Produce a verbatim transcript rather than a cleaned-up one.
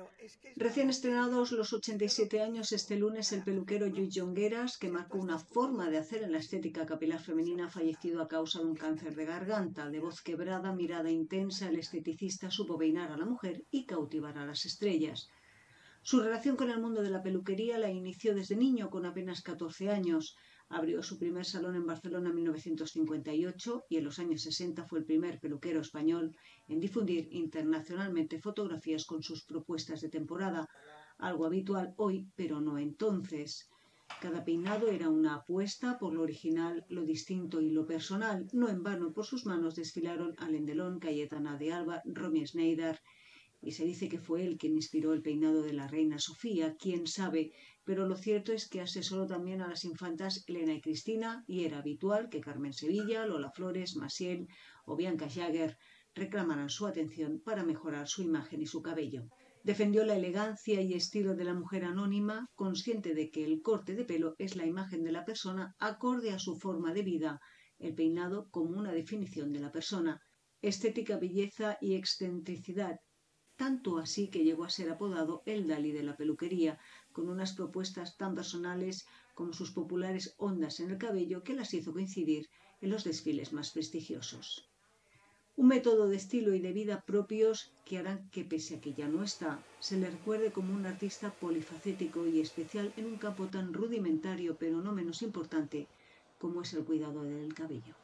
Recién estrenados los ochenta y siete años este lunes, el peluquero Lluís Llongueras, que marcó una forma de hacer en la estética capilar femenina, ha fallecido a causa de un cáncer de garganta. De voz quebrada, mirada intensa, el esteticista supo peinar a la mujer y cautivar a las estrellas. Su relación con el mundo de la peluquería la inició desde niño, con apenas catorce años. Abrió su primer salón en Barcelona en mil novecientos cincuenta y ocho y en los años sesenta fue el primer peluquero español en difundir internacionalmente fotografías con sus propuestas de temporada, algo habitual hoy, pero no entonces. Cada peinado era una apuesta por lo original, lo distinto y lo personal. No en vano por sus manos desfilaron Alain Delon, Cayetana de Alba, Romy Schneider, y se dice que fue él quien inspiró el peinado de la reina Sofía, quién sabe, pero lo cierto es que asesoró también a las infantas Elena y Cristina, y era habitual que Carmen Sevilla, Lola Flores, Maciel o Bianca Jagger reclamaran su atención para mejorar su imagen y su cabello. Defendió la elegancia y estilo de la mujer anónima, consciente de que el corte de pelo es la imagen de la persona acorde a su forma de vida, el peinado como una definición de la persona. Estética, belleza y excentricidad. Tanto así que llegó a ser apodado el Dalí de la peluquería, con unas propuestas tan personales como sus populares ondas en el cabello que las hizo coincidir en los desfiles más prestigiosos. Un método de estilo y de vida propios que harán que, pese a que ya no está, se le recuerde como un artista polifacético y especial en un campo tan rudimentario pero no menos importante como es el cuidado del cabello.